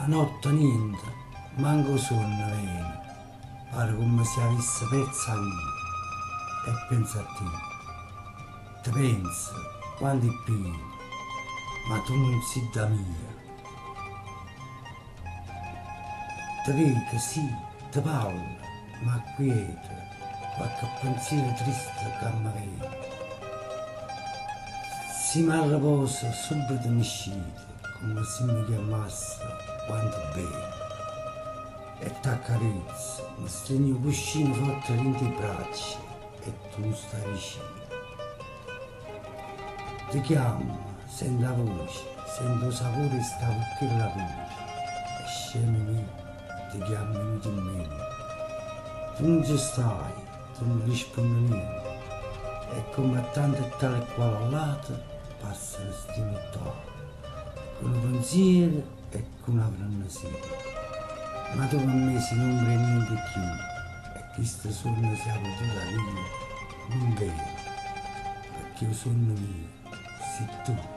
notte niente, manco sonno viene, pare come se avesse persa la vita. E pensa a te pensi, quanti più, ma tu non sei da mia. Te vedi che sì, te parlo, ma quiete, qualche pensiero triste che mi viene. Si mi riposa subito mi scende, come se mi chiamasse quanto bene. E t'accarezzo, mi stringi un cuscino forte dentro i bracci e tu stai vicino. Ti chiamo, sento la voce, sento il sapore e stavo qui la voce. E scemi mio, ti chiamo venuto in me. Tu non ci stai, tu non rispondi niente. E come a tante e tale e quale all'altro, passano sti mettoni, con un pensiero e con una frenesia. Ma tu per me si non prendi niente più, e questo sogno siamo tu da Dio, non vero, perché il sogno mio sei tu.